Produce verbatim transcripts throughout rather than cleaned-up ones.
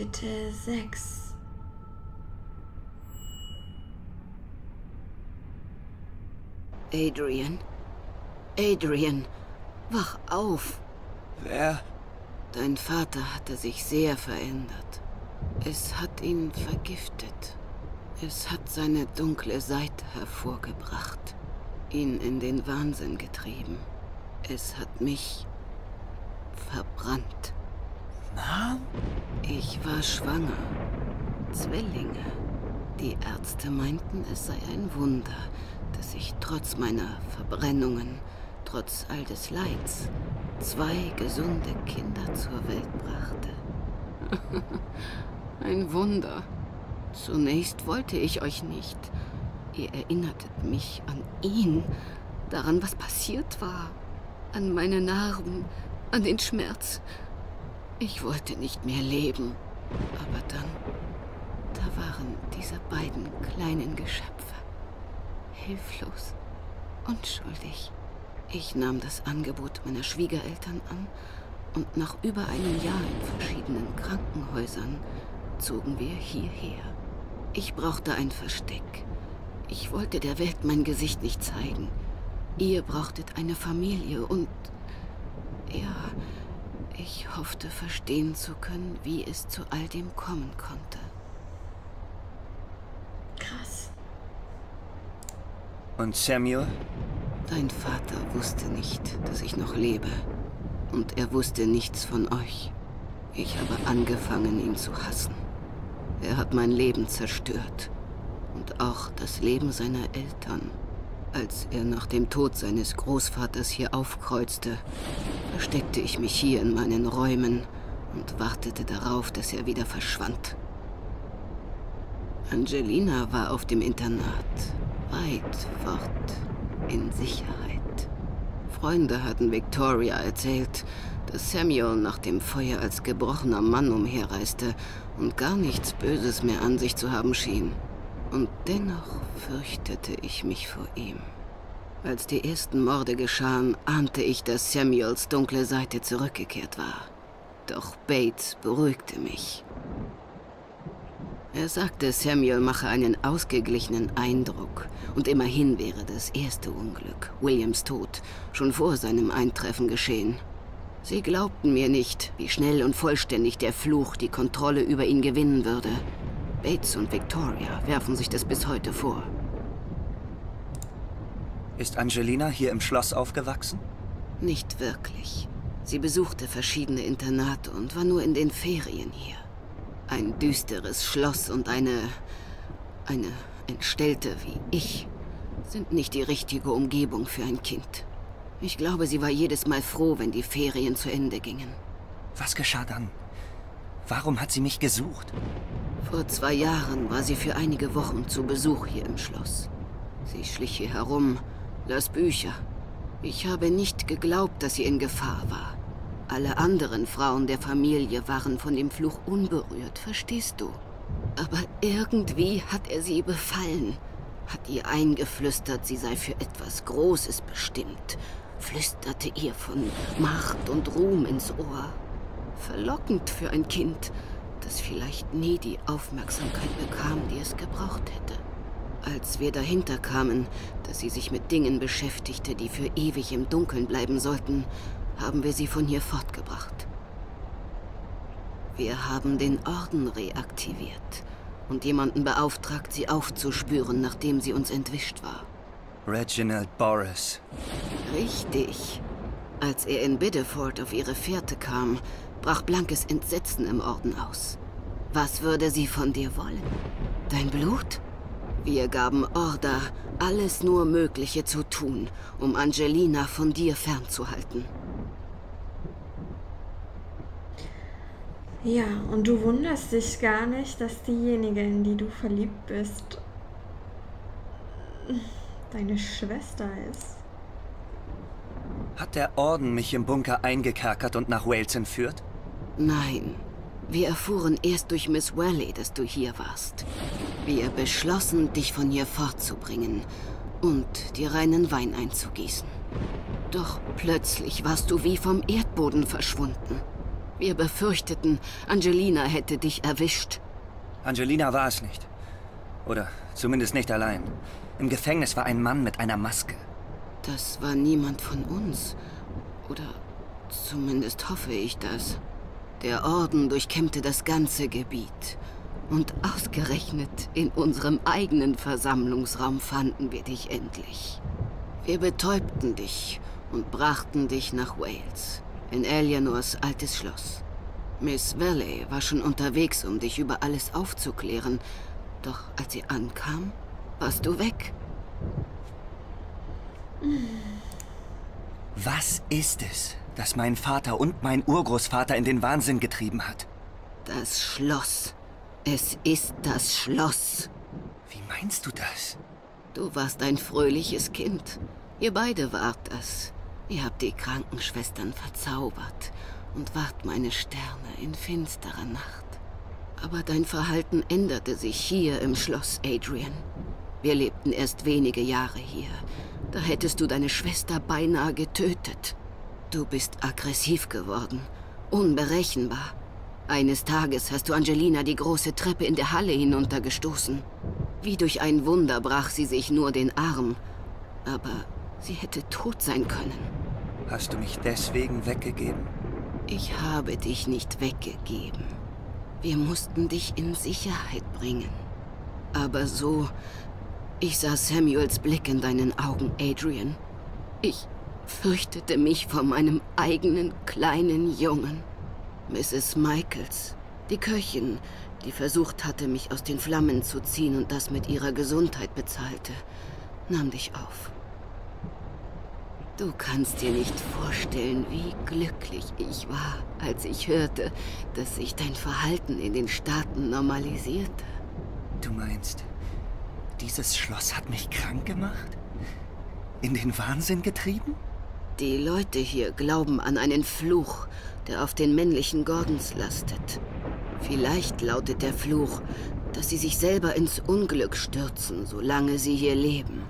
Kapitel sechs. Adrian? Adrian, wach auf! Wer? Dein Vater hatte sich sehr verändert. Es hat ihn vergiftet. Es hat seine dunkle Seite hervorgebracht, ihn in den Wahnsinn getrieben. Es hat mich verbrannt. Na? Ich war schwanger. Zwillinge. Die Ärzte meinten, es sei ein Wunder, dass ich trotz meiner Verbrennungen, trotz all des Leids, zwei gesunde Kinder zur Welt brachte. Ein Wunder. Zunächst wollte ich euch nicht. Ihr erinnertet mich an ihn, daran, was passiert war, an meine Narben, an den Schmerz. Ich wollte nicht mehr leben. Aber dann, da waren diese beiden kleinen Geschöpfe. Hilflos, unschuldig. Ich nahm das Angebot meiner Schwiegereltern an und nach über einem Jahr in verschiedenen Krankenhäusern zogen wir hierher. Ich brauchte ein Versteck. Ich wollte der Welt mein Gesicht nicht zeigen. Ihr brauchtet eine Familie und... ja, ich hoffte verstehen zu können, wie es zu all dem kommen konnte. Krass. Und Samuel? Dein Vater wusste nicht, dass ich noch lebe. Und er wusste nichts von euch. Ich habe angefangen, ihn zu hassen. Er hat mein Leben zerstört. Und auch das Leben seiner Eltern. Als er nach dem Tod seines Großvaters hier aufkreuzte, versteckte ich mich hier in meinen Räumen und wartete darauf, dass er wieder verschwand. Angelina war auf dem Internat, weit fort, in Sicherheit. Freunde hatten Victoria erzählt, dass Samuel nach dem Feuer als gebrochener Mann umherreiste und gar nichts Böses mehr an sich zu haben schien. Und dennoch fürchtete ich mich vor ihm. Als die ersten Morde geschahen, ahnte ich, dass Samuels dunkle Seite zurückgekehrt war. Doch Bates beruhigte mich. Er sagte, Samuel mache einen ausgeglichenen Eindruck. Und immerhin wäre das erste Unglück, Williams Tod, schon vor seinem Eintreffen geschehen. Sie glaubten mir nicht, wie schnell und vollständig der Fluch die Kontrolle über ihn gewinnen würde. Bates und Victoria werfen sich das bis heute vor. Ist Angelina hier im Schloss aufgewachsen? Nicht wirklich. Sie besuchte verschiedene Internate und war nur in den Ferien hier. Ein düsteres Schloss und eine... eine Entstellte wie ich sind nicht die richtige Umgebung für ein Kind. Ich glaube, sie war jedes Mal froh, wenn die Ferien zu Ende gingen. Was geschah dann? Warum hat sie mich gesucht? Vor zwei Jahren war sie für einige Wochen zu Besuch hier im Schloss. Sie schlich hier herum, las Bücher. Ich habe nicht geglaubt, dass sie in Gefahr war. Alle anderen Frauen der Familie waren von dem Fluch unberührt, verstehst du? Aber irgendwie hat er sie befallen, hat ihr eingeflüstert, sie sei für etwas Großes bestimmt, flüsterte ihr von Macht und Ruhm ins Ohr. Verlockend für ein Kind, das vielleicht nie die Aufmerksamkeit bekam, die es gebraucht hätte. Als wir dahinter kamen, dass sie sich mit Dingen beschäftigte, die für ewig im Dunkeln bleiben sollten, haben wir sie von hier fortgebracht. Wir haben den Orden reaktiviert und jemanden beauftragt, sie aufzuspüren, nachdem sie uns entwischt war. Reginald Boris. Richtig. Als er in Biddeford auf ihre Fährte kam, brach blankes Entsetzen im Orden aus. Was würde sie von dir wollen? Dein Blut? Wir gaben Order, alles nur Mögliche zu tun, um Angelina von dir fernzuhalten. Ja, und du wunderst dich gar nicht, dass diejenige, in die du verliebt bist, deine Schwester ist. Hat der Orden mich im Bunker eingekerkert und nach Wales entführt? Nein. Wir erfuhren erst durch Miss Valley, dass du hier warst. Wir beschlossen, dich von hier fortzubringen und dir reinen Wein einzugießen. Doch plötzlich warst du wie vom Erdboden verschwunden. Wir befürchteten, Angelina hätte dich erwischt. Angelina war es nicht. Oder zumindest nicht allein. Im Gefängnis war ein Mann mit einer Maske. Das war niemand von uns. Oder zumindest hoffe ich das. Der Orden durchkämmte das ganze Gebiet. Und ausgerechnet in unserem eigenen Versammlungsraum fanden wir dich endlich. Wir betäubten dich und brachten dich nach Wales, in Eleanors altes Schloss. Miss Valley war schon unterwegs, um dich über alles aufzuklären. Doch als sie ankam, warst du weg. Was ist es, das meinen Vater und meinen Urgroßvater in den Wahnsinn getrieben hat? Das Schloss. Es ist das Schloss. Wie meinst du das? Du warst ein fröhliches Kind. Ihr beide wart es. Ihr habt die Krankenschwestern verzaubert und wart meine Sterne in finsterer Nacht. Aber dein Verhalten änderte sich hier im Schloss, Adrian. Wir lebten erst wenige Jahre hier. Da hättest du deine Schwester beinahe getötet. Du bist aggressiv geworden, unberechenbar. Eines Tages hast du Angelina die große Treppe in der Halle hinuntergestoßen. Wie durch ein Wunder brach sie sich nur den Arm. Aber sie hätte tot sein können. Hast du mich deswegen weggegeben? Ich habe dich nicht weggegeben. Wir mussten dich in Sicherheit bringen. Aber so... Ich sah Samuels Blick in deinen Augen, Adrian. Ich fürchtete mich vor meinem eigenen kleinen Jungen. Misses Michaels, die Köchin, die versucht hatte, mich aus den Flammen zu ziehen und das mit ihrer Gesundheit bezahlte, nahm dich auf. Du kannst dir nicht vorstellen, wie glücklich ich war, als ich hörte, dass sich dein Verhalten in den Staaten normalisierte. Du meinst, dieses Schloss hat mich krank gemacht? In den Wahnsinn getrieben? Die Leute hier glauben an einen Fluch, der auf den männlichen Gordons lastet. Vielleicht lautet der Fluch, dass sie sich selber ins Unglück stürzen, solange sie hier leben.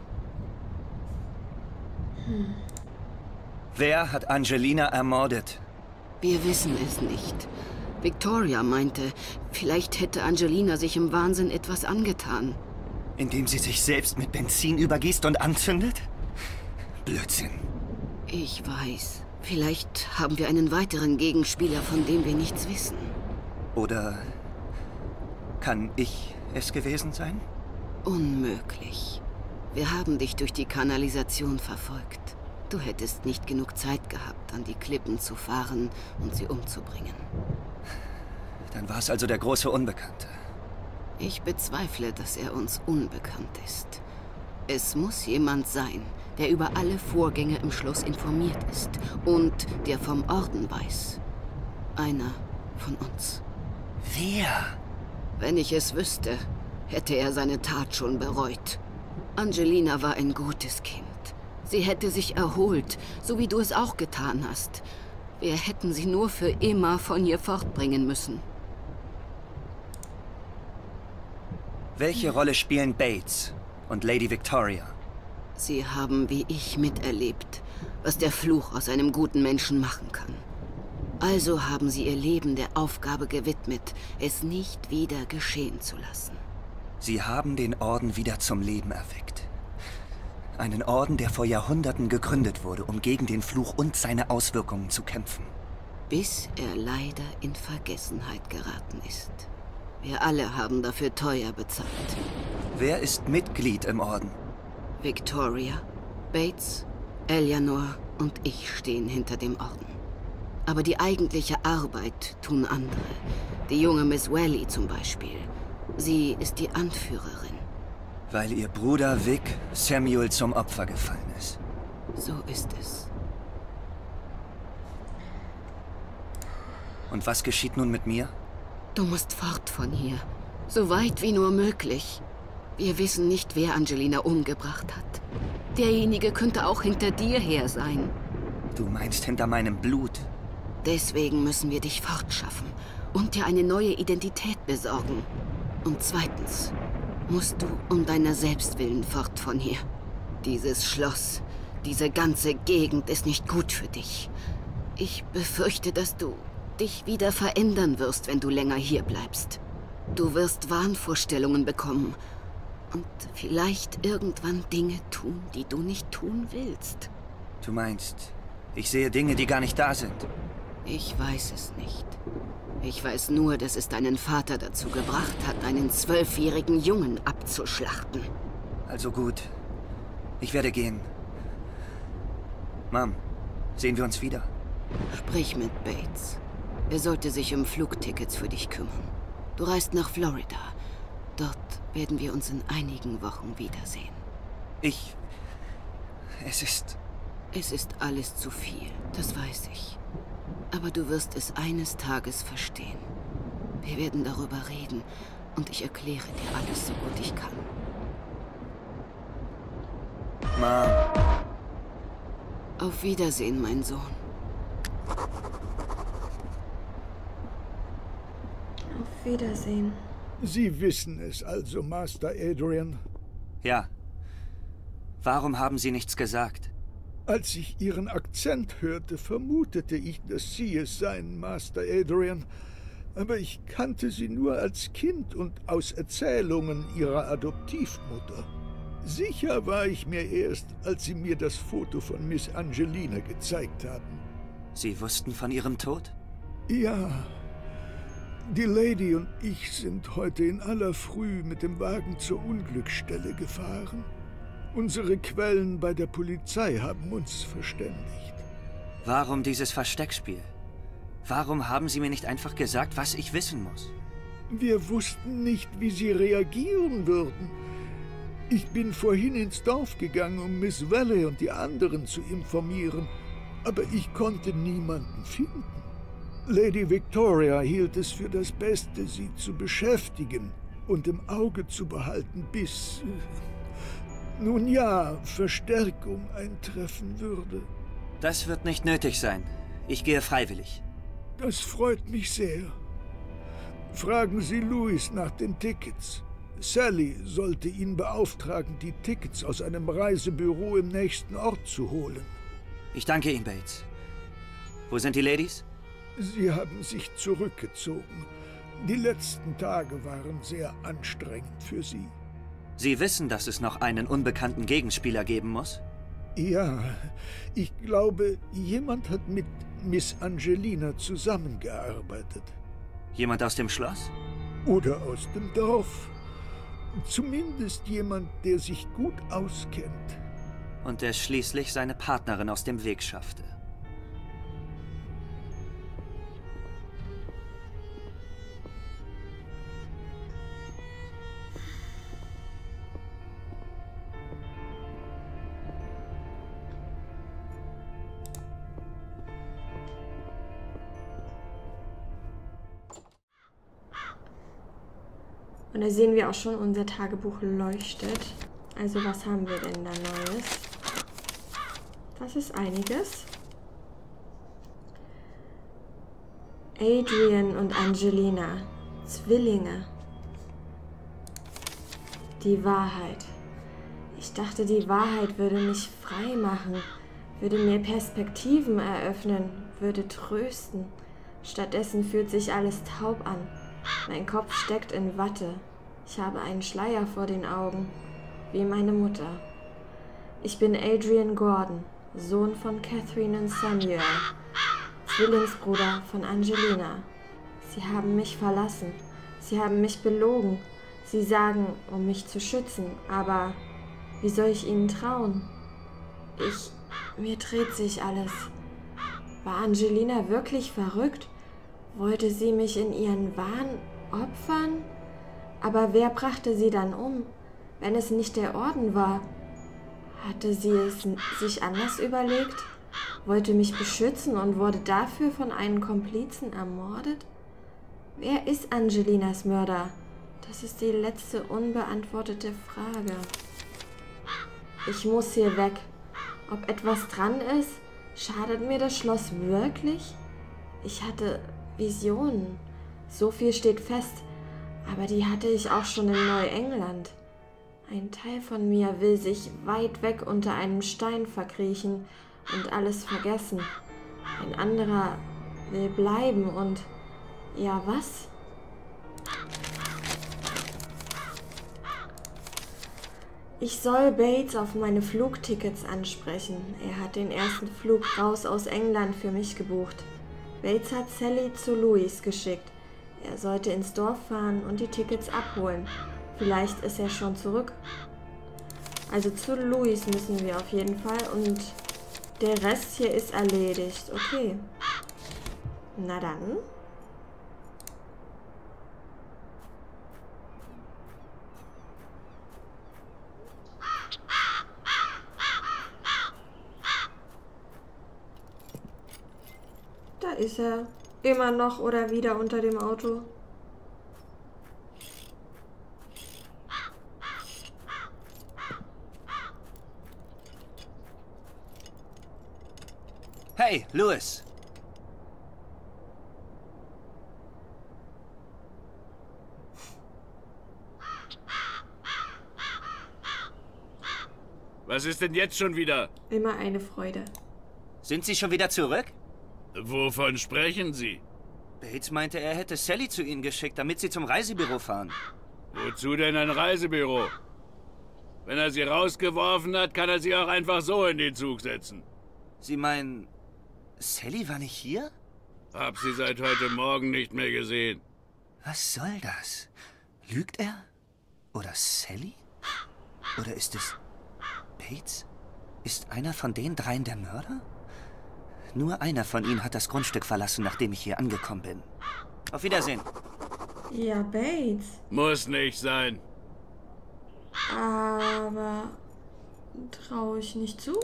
Hm. Wer hat Angelina ermordet? Wir wissen es nicht. Victoria meinte, vielleicht hätte Angelina sich im Wahnsinn etwas angetan. Indem sie sich selbst mit Benzin übergießt und anzündet? Blödsinn. Ich weiß. Vielleicht haben wir einen weiteren Gegenspieler, von dem wir nichts wissen. Oder kann ich es gewesen sein? Unmöglich. Wir haben dich durch die Kanalisation verfolgt. Du hättest nicht genug Zeit gehabt, an die Klippen zu fahren und sie umzubringen. Dann war es also der große Unbekannte. Ich bezweifle, dass er uns unbekannt ist. Es muss jemand sein, der über alle Vorgänge im Schloss informiert ist und der vom Orden weiß. Einer von uns. Wer? Wenn ich es wüsste, hätte er seine Tat schon bereut. Angelina war ein gutes Kind. Sie hätte sich erholt, so wie du es auch getan hast. Wir hätten sie nur für immer von hier fortbringen müssen. Welche Rolle spielen Bates und Lady Victoria? Sie haben wie ich miterlebt, was der Fluch aus einem guten Menschen machen kann. Also haben sie ihr Leben der Aufgabe gewidmet, es nicht wieder geschehen zu lassen. Sie haben den Orden wieder zum Leben erweckt. Einen Orden, der vor Jahrhunderten gegründet wurde, um gegen den Fluch und seine Auswirkungen zu kämpfen. Bis er leider in Vergessenheit geraten ist. Wir alle haben dafür teuer bezahlt. Wer ist Mitglied im Orden? Victoria, Bates, Eleanor und ich stehen hinter dem Orden. Aber die eigentliche Arbeit tun andere. Die junge Miss Valley zum Beispiel. Sie ist die Anführerin. Weil ihr Bruder Vic Samuel zum Opfer gefallen ist. So ist es. Und was geschieht nun mit mir? Du musst fort von hier. So weit wie nur möglich. Wir wissen nicht, wer Angelina umgebracht hat. Derjenige könnte auch hinter dir her sein. Du meinst hinter meinem Blut? Deswegen müssen wir dich fortschaffen und dir eine neue Identität besorgen. Und zweitens musst du um deiner selbst willen fort von hier. Dieses Schloss, diese ganze Gegend ist nicht gut für dich. Ich befürchte, dass du dich wieder verändern wirst, wenn du länger hier bleibst. Du wirst Wahnvorstellungen bekommen und vielleicht irgendwann Dinge tun, die du nicht tun willst. Du meinst, ich sehe Dinge, die gar nicht da sind? Ich weiß es nicht. Ich weiß nur, dass es deinen Vater dazu gebracht hat, einen zwölfjährigen Jungen abzuschlachten. Also gut. Ich werde gehen. Mom, sehen wir uns wieder? Sprich mit Bates. Er sollte sich um Flugtickets für dich kümmern. Du reist nach Florida. Dort werden wir uns in einigen Wochen wiedersehen. Ich... Es ist... Es ist alles zu viel, das weiß ich. Aber du wirst es eines Tages verstehen. Wir werden darüber reden und ich erkläre dir alles so gut ich kann. Mom. Auf Wiedersehen, mein Sohn. Auf Wiedersehen. Sie wissen es also, Master Adrian. Ja. Warum haben Sie nichts gesagt? Als ich Ihren Akzent hörte, vermutete ich, dass Sie es seien, Master Adrian. Aber ich kannte Sie nur als Kind und aus Erzählungen Ihrer Adoptivmutter. Sicher war ich mir erst, als Sie mir das Foto von Miss Angelina gezeigt haben. Sie wussten von ihrem Tod? Ja. Die Lady und ich sind heute in aller Früh mit dem Wagen zur Unglücksstelle gefahren. Unsere Quellen bei der Polizei haben uns verständigt. Warum dieses Versteckspiel? Warum haben Sie mir nicht einfach gesagt, was ich wissen muss? Wir wussten nicht, wie Sie reagieren würden. Ich bin vorhin ins Dorf gegangen, um Miss Valley und die anderen zu informieren, aber ich konnte niemanden finden. Lady Victoria hielt es für das Beste, sie zu beschäftigen und im Auge zu behalten, bis... Nun ja, Verstärkung eintreffen würde. Das wird nicht nötig sein. Ich gehe freiwillig. Das freut mich sehr. Fragen Sie Louis nach den Tickets. Sally sollte ihn beauftragen, die Tickets aus einem Reisebüro im nächsten Ort zu holen. Ich danke Ihnen, Bates. Wo sind die Ladies? Sie haben sich zurückgezogen. Die letzten Tage waren sehr anstrengend für Sie. Sie wissen, dass es noch einen unbekannten Gegenspieler geben muss? Ja, ich glaube, jemand hat mit Miss Angelina zusammengearbeitet. Jemand aus dem Schloss? Oder aus dem Dorf. Zumindest jemand, der sich gut auskennt. Und der schließlich seine Partnerin aus dem Weg schaffte. Und da sehen wir auch schon, unser Tagebuch leuchtet. Also was haben wir denn da Neues? Das ist einiges. Adrian und Angelina. Zwillinge. Die Wahrheit. Ich dachte, die Wahrheit würde mich frei machen, würde mir Perspektiven eröffnen, würde trösten. Stattdessen fühlt sich alles taub an. Mein Kopf steckt in Watte. Ich habe einen Schleier vor den Augen, wie meine Mutter. Ich bin Adrian Gordon, Sohn von Catherine und Samuel, Zwillingsbruder von Angelina. Sie haben mich verlassen. Sie haben mich belogen. Sie sagen, um mich zu schützen, aber wie soll ich ihnen trauen? Ich... Mir dreht sich alles. War Angelina wirklich verrückt? Wollte sie mich in ihren Wahn opfern? Aber wer brachte sie dann um, wenn es nicht der Orden war? Hatte sie es sich anders überlegt? Wollte mich beschützen und wurde dafür von einem Komplizen ermordet? Wer ist Angelinas Mörder? Das ist die letzte unbeantwortete Frage. Ich muss hier weg. Ob etwas dran ist? Schadet mir das Schloss wirklich? Ich hatte Visionen. So viel steht fest, aber die hatte ich auch schon in Neuengland. Ein Teil von mir will sich weit weg unter einem Stein verkriechen und alles vergessen. Ein anderer will bleiben und... Ja, was? Ich soll Bates auf meine Flugtickets ansprechen. Er hat den ersten Flug raus aus England für mich gebucht. Bates hat Sally zu Louis geschickt. Er sollte ins Dorf fahren und die Tickets abholen. Vielleicht ist er schon zurück. Also zu Louis müssen wir auf jeden Fall und der Rest hier ist erledigt. Okay. Na dann. Da ist er. Immer noch oder wieder unter dem Auto. Hey, Louis. Was ist denn jetzt schon wieder? Immer eine Freude. Sind Sie schon wieder zurück? Wovon sprechen Sie? Bates meinte, er hätte Sally zu Ihnen geschickt, damit Sie zum Reisebüro fahren. Wozu denn ein Reisebüro? Wenn er sie rausgeworfen hat, kann er sie auch einfach so in den Zug setzen. Sie meinen, Sally war nicht hier? Hab sie seit heute Morgen nicht mehr gesehen. Was soll das? Lügt er? Oder Sally? Oder ist es Bates? Ist einer von den dreien der Mörder? Nur einer von ihnen hat das Grundstück verlassen, nachdem ich hier angekommen bin. Auf Wiedersehen. Ja, Bates. Muss nicht sein. Aber traue ich nicht zu.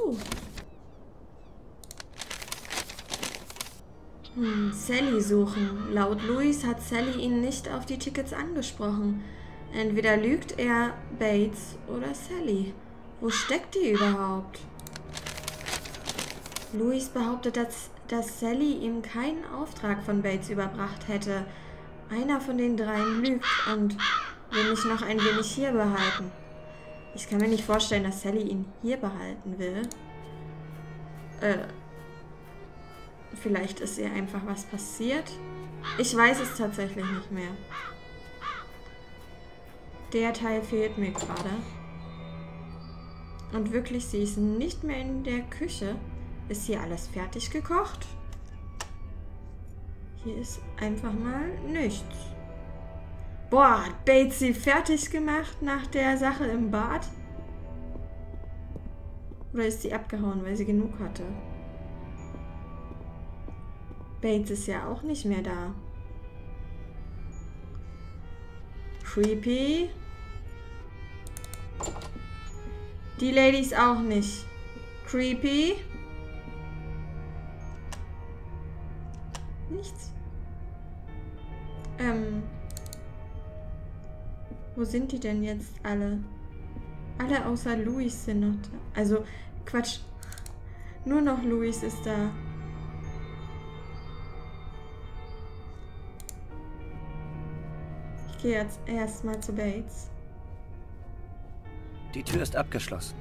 Hm, Sally suchen. Laut Louis hat Sally ihn nicht auf die Tickets angesprochen. Entweder lügt er, Bates oder Sally. Wo steckt die überhaupt? Louis behauptet, dass, dass Sally ihm keinen Auftrag von Bates überbracht hätte. Einer von den dreien lügt und will mich noch ein wenig hier behalten. Ich kann mir nicht vorstellen, dass Sally ihn hier behalten will. Äh, vielleicht ist ihr einfach was passiert. Ich weiß es tatsächlich nicht mehr. Der Teil fehlt mir gerade. Und wirklich, sie ist nicht mehr in der Küche. Ist hier alles fertig gekocht? Hier ist einfach mal nichts. Boah, hat Bates sie fertig gemacht nach der Sache im Bad? Oder ist sie abgehauen, weil sie genug hatte? Bates ist ja auch nicht mehr da. Creepy. Die Ladies auch nicht. Creepy. Nichts. Ähm. Wo sind die denn jetzt alle? Alle außer Louis sind noch da. Also, Quatsch. Nur noch Louis ist da. Ich gehe jetzt erstmal zu Bates. Die Tür ist abgeschlossen.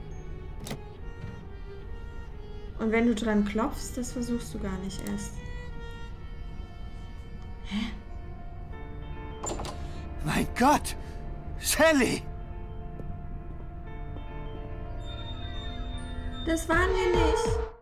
Und wenn du dran klopfst, das versuchst du gar nicht erst. Hä? Mein Gott! Sally! Das waren wir nicht.